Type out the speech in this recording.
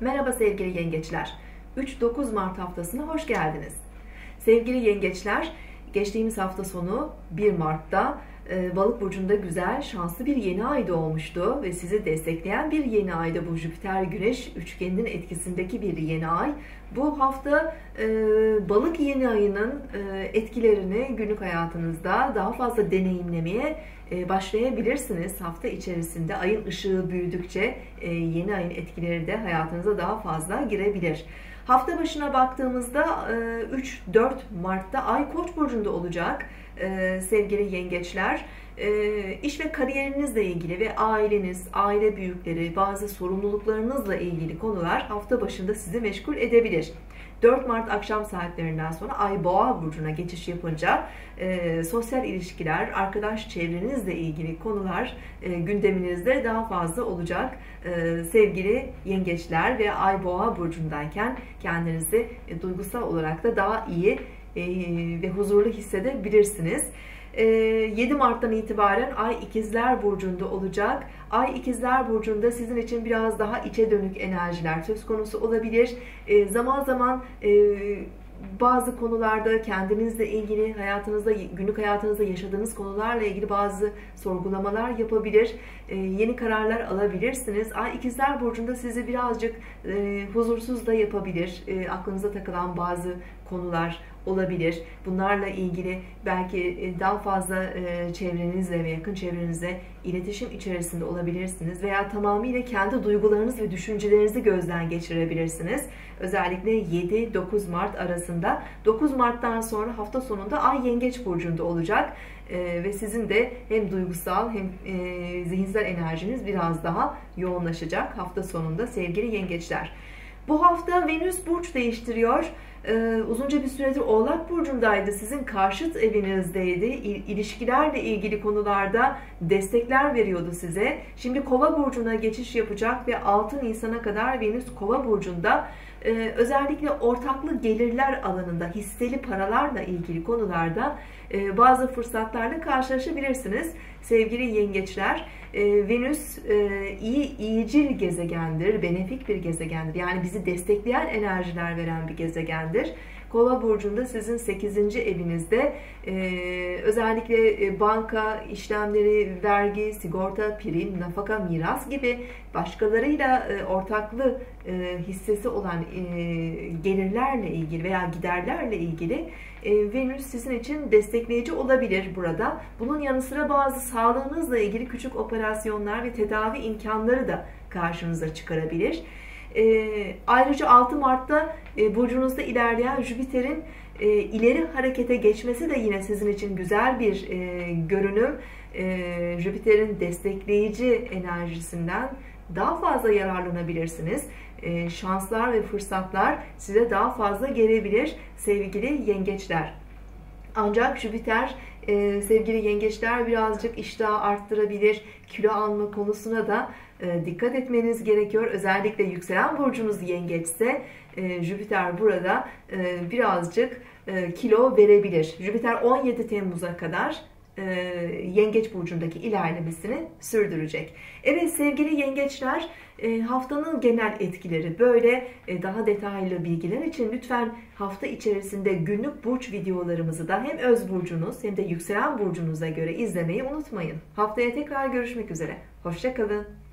Merhaba sevgili yengeçler. 3-9 Mart haftasına hoş geldiniz. Sevgili yengeçler, geçtiğimiz hafta sonu 1 Mart'ta Balık burcunda güzel, şanslı bir yeni ay doğmuştu ve sizi destekleyen bir yeni ayda bu Jüpiter-Güneş üçgeninin etkisindeki bir yeni ay. Bu hafta Balık yeni ayının etkilerini günlük hayatınızda daha fazla deneyimlemeye başlayabilirsiniz. Hafta içerisinde ayın ışığı büyüdükçe yeni ayın etkileri de hayatınıza daha fazla girebilir. Hafta başına baktığımızda 3-4 Mart'ta Ay Koç burcunda olacak sevgili yengeçler. İş ve kariyerinizle ilgili ve aileniz, aile büyükleri, bazı sorumluluklarınızla ilgili konular hafta başında sizi meşgul edebilir. 4 Mart akşam saatlerinden sonra Ay Boğa burcuna geçiş yapınca sosyal ilişkiler, arkadaş çevrenizle ilgili konular gündeminizde daha fazla olacak. Sevgili yengeçler ve Ay Boğa burcundayken kendinizi duygusal olarak da daha iyi ve huzurlu hissedebilirsiniz. 7 Mart'tan itibaren Ay İkizler burcunda olacak. Ay İkizler burcunda sizin için biraz daha içe dönük enerjiler söz konusu olabilir. Zaman zaman bazı konularda kendinizle ilgili, hayatınızda, günlük hayatınızda yaşadığınız konularla ilgili bazı sorgulamalar yapabilir. Yeni kararlar alabilirsiniz. Ay İkizler burcunda sizi birazcık huzursuz da yapabilir. Aklınıza takılan bazı konular olabilir. Bunlarla ilgili belki daha fazla çevrenizle ve yakın çevrenizle iletişim içerisinde olabilirsiniz veya tamamıyla kendi duygularınız ve düşüncelerinizi gözden geçirebilirsiniz. Özellikle 7-9 Mart arasında. 9 Mart'tan sonra hafta sonunda Ay Yengeç burcunda olacak ve sizin de hem duygusal hem zihinsel enerjiniz biraz daha yoğunlaşacak hafta sonunda sevgili yengeçler. Bu hafta Venüs burç değiştiriyor. Uzunca bir süredir Oğlak burcundaydı. Sizin karşıt evinizdeydi. İlişkilerle ilgili konularda destekler veriyordu size. Şimdi Kova burcuna geçiş yapacak ve 6 Nisan'a kadar Venüs Kova burcunda. Özellikle ortaklı gelirler alanında hisseli paralarla ilgili konularda bazı fırsatlarla karşılaşabilirsiniz sevgili yengeçler. Venüs iyicil gezegendir, benefik bir gezegendir. Yani bizi destekleyen enerjiler veren bir gezegendir. Kova burcunda sizin 8. evinizde özellikle banka işlemleri, vergi, sigorta, prim, nafaka, miras gibi başkalarıyla ortaklı hissesi olan gelirlerle ilgili veya giderlerle ilgili Venüs sizin için destekleyici olabilir burada. Bunun yanı sıra bazı sağlığınızla ilgili küçük operasyonlar ve tedavi imkanları da karşınıza çıkarabilir. Ayrıca 6 Mart'ta burcunuzda ilerleyen Jüpiter'in ileri harekete geçmesi de yine sizin için güzel bir görünüm. Jüpiter'in destekleyici enerjisinden daha fazla yararlanabilirsiniz. Şanslar ve fırsatlar size daha fazla gelebilir sevgili yengeçler. Ancak Jüpiter sevgili yengeçler birazcık iştahı arttırabilir. Kilo alma konusuna da dikkat etmeniz gerekiyor. Özellikle yükselen burcunuz yengeçse Jüpiter burada birazcık kilo verebilir. Jüpiter 17 Temmuz'a kadar Yengeç burcundaki ilerlemesini sürdürecek. Evet sevgili yengeçler, haftanın genel etkileri böyle. Daha detaylı bilgiler için lütfen hafta içerisinde günlük burç videolarımızı da hem öz burcunuz hem de yükselen burcunuza göre izlemeyi unutmayın. Haftaya tekrar görüşmek üzere. Hoşça kalın.